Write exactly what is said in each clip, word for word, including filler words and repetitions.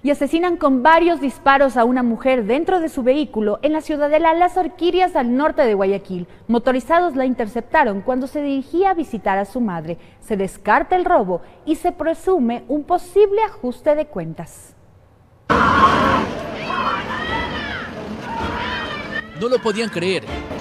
Y asesinan con varios disparos a una mujer dentro de su vehículo en la ciudadela Las Orquídeas, al norte de Guayaquil. Motorizados la interceptaron cuando se dirigía a visitar a su madre. Se descarta el robo y se presume un posible ajuste de cuentas. No lo podían creer.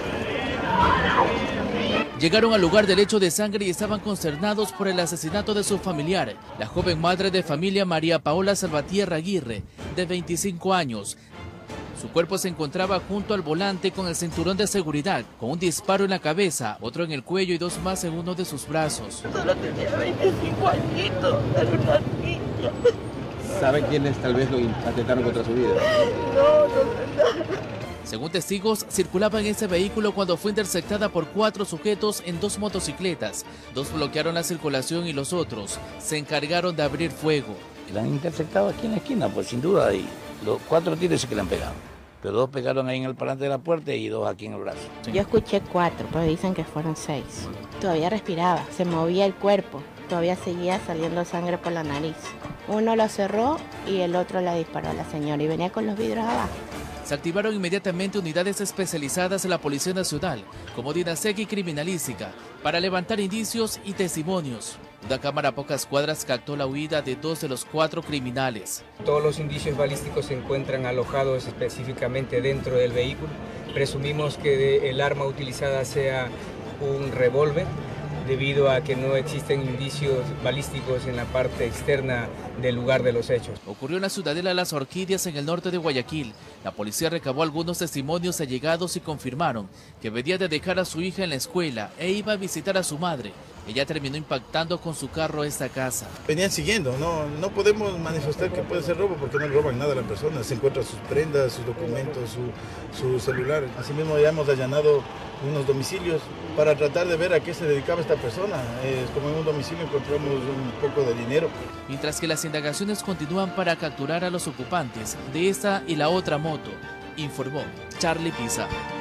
Llegaron al lugar del hecho de sangre y estaban consternados por el asesinato de su familiar, la joven madre de familia María Paola Salvatierra Aguirre, de veinticinco años. Su cuerpo se encontraba junto al volante con el cinturón de seguridad, con un disparo en la cabeza, otro en el cuello y dos más en uno de sus brazos. Solo tenía veinticinco añitos, era una niña. ¿Saben quiénes tal vez lo atentaron contra su vida? No, no sé nada. Según testigos, circulaba en ese vehículo cuando fue interceptada por cuatro sujetos en dos motocicletas. Dos bloquearon la circulación y los otros se encargaron de abrir fuego. La han interceptado aquí en la esquina, pues sin duda, y los cuatro tiros sí que le han pegado. Pero dos pegaron ahí en el parante de la puerta y dos aquí en el brazo. Yo escuché cuatro, pero dicen que fueron seis. Todavía respiraba, se movía el cuerpo, todavía seguía saliendo sangre por la nariz. Uno lo cerró y el otro la disparó a la señora y venía con los vidrios abajo. Se activaron inmediatamente unidades especializadas en la Policía Nacional, como DINASEC y Criminalística, para levantar indicios y testimonios. Una cámara a pocas cuadras captó la huida de dos de los cuatro criminales. Todos los indicios balísticos se encuentran alojados específicamente dentro del vehículo. Presumimos que el arma utilizada sea un revólver, debido a que no existen indicios balísticos en la parte externa del lugar de los hechos. Ocurrió en la ciudadela Las Orquídeas, en el norte de Guayaquil. La policía recabó algunos testimonios allegados y confirmaron que venía de dejar a su hija en la escuela e iba a visitar a su madre. Ella terminó impactando con su carro esta casa. Venían siguiendo, no, no podemos manifestar que puede ser robo porque no le roban nada a la persona. Se encuentran sus prendas, sus documentos, su, su celular. Asimismo ya hemos allanado unos domicilios para tratar de ver a qué se dedicaba esta persona. Eh, como en un domicilio encontramos un poco de dinero. Mientras que las indagaciones continúan para capturar a los ocupantes de esta y la otra moto, informó Charlie Pisa.